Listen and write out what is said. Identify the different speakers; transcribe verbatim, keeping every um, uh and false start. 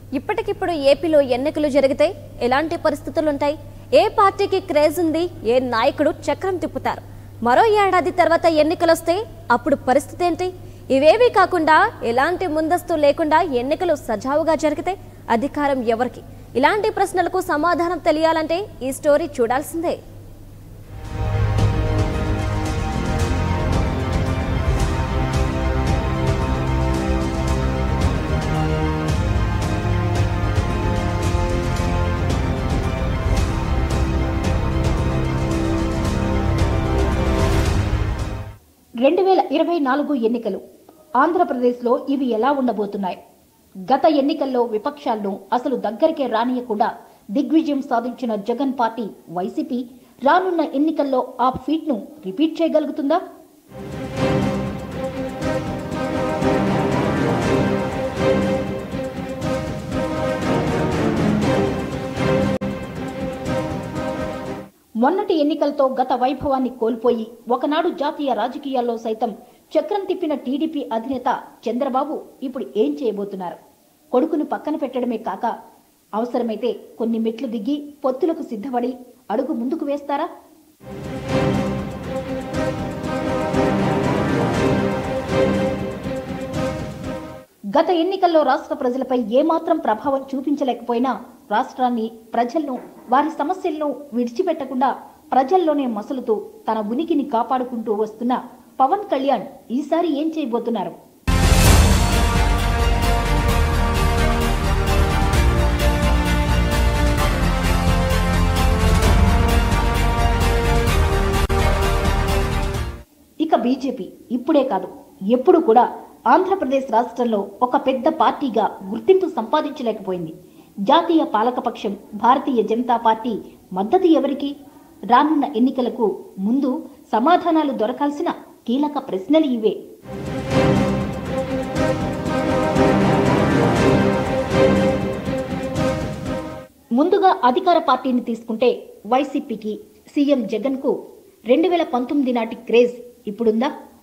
Speaker 1: ఇప్పటికిప్పుడు ఏపీలో ఎన్నికలు జరిగితే ఎలాంటి పరిస్థితులు ఉంటాయి? ఏ పార్టీకి క్రేజ్ ఉంది? ఏ నాయకుడు చక్రం తిప్పుతారు? మరో ఏడాది తర్వాత ఎన్నికలు వస్తే అప్పుడు పరిస్థితి ఏంటి? ఇవేవీ కాకుండా ఎలాంటి ముందస్తు లేకుండా ఎన్నికలు సజావుగా జరిగితే అధికారం ఎవరికి? ఇలాంటి ప్రశ్నలకు సమాధానం తెలియాలంటే ఈ స్టోరీ చూడాల్సిందే.
Speaker 2: రెండు వేల ఇరవై నాలుగు ఎన్నికలు ఆంధ్రప్రదేశ్లో ఇవి ఎలా ఉండబోతున్నాయి? గత ఎన్నికల్లో విపక్షాలను అసలు దగ్గరికే రానియకుండా దిగ్విజయం సాధించిన జగన్ పార్టీ వైసీపీ రానున్న ఎన్నికల్లో ఆ ఫీట్ను రిపీట్ చేయగలుగుతుందా? మొన్నటి ఎన్నికలతో గత వైభవాన్ని కోల్పోయి ఒకనాడు జాతీయ రాజకీయాల్లో సైతం చక్రం తిప్పిన టీడీపీ అధినేత చంద్రబాబు ఇప్పుడు ఏం చేయబోతున్నారు? కొడుకును పక్కన పెట్టడమే కాక అవసరమైతే కొన్ని మెట్లు దిగి పొత్తులకు సిద్ధపడి అడుగు ముందుకు వేస్తారా? గత ఎన్నికల్లో రాష్ట్ర ప్రజలపై ఏమాత్రం ప్రభావం చూపించలేకపోయినా రాష్ట్రాన్ని, ప్రజలను, వారి సమస్యలను విడిచిపెట్టకుండా ప్రజల్లోనే మసలుతూ తన ఉనికిని కాపాడుకుంటూ వస్తున్న పవన్ కళ్యాణ్ ఈసారి ఏం చేయబోతున్నారు? ఇక బీజేపీ ఇప్పుడే కాదు, ఎప్పుడు కూడా ఆంధ్రప్రదేశ్ రాష్ట్రంలో ఒక పెద్ద పార్టీగా గుర్తింపు సంపాదించలేకపోయింది. జాతీయ పాలకపక్షం భారతీయ జనతా పార్టీ మద్దతు ఎవరికి? రానున్న ఎన్నికలకు ముందు సమాధానాలు దొరకాల్సిన కీలక ప్రశ్నలు ఇవే. ముందుగా అధికార పార్టీని తీసుకుంటే వైసీపీకి సీఎం జగన్ కు రెండు వేల పంతొమ్మిది నాటి క్రేజ్ ఇప్పుడుందా?